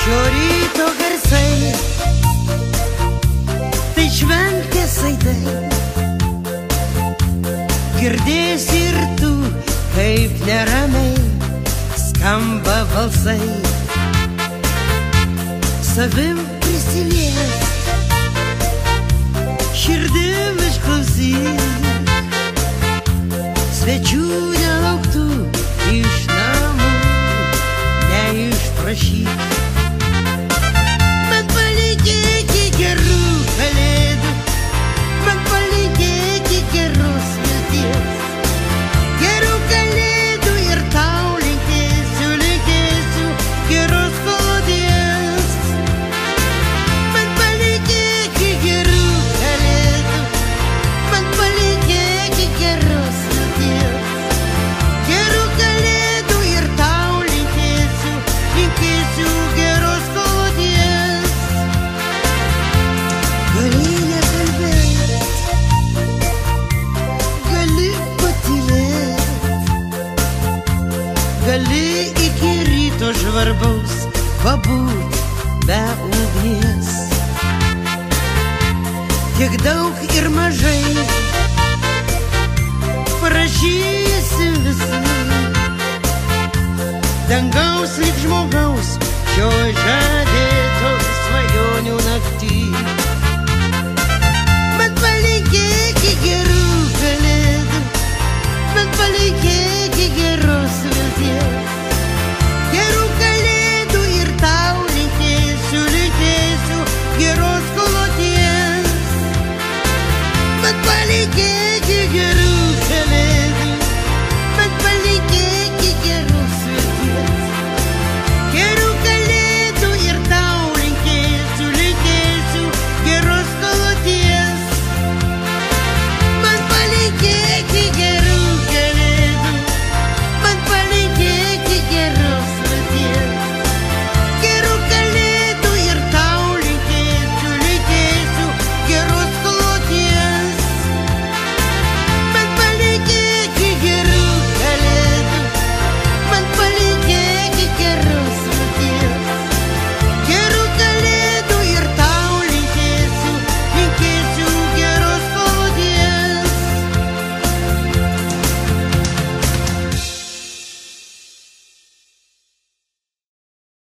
Šio ryto garsai, tai šventės aidai. Girdėsi ir tu, kaip neramiai skamba balsai. Savim prisilies, širdim išklausyk, svečių nelauktų iš namų neišprašyk. Man palinkėki gerų kalėdų, man palinkėki geros vilties. Gerų kalėdų ir tau linkėsiu, linkėsiu geros kloties. Man palinkėki gerų kalėdų, man palinkėki geros vilties. Gerų kalėdų ir tau linkėsiu, linkėsiu geros kloties. Gali nekalbėt, gali patylėt, gali iki ryto žvarbaus pabūt be ugnies. Tiek daug ir mažai prašysi visai, dangaus lyg žmogaus šio žemės.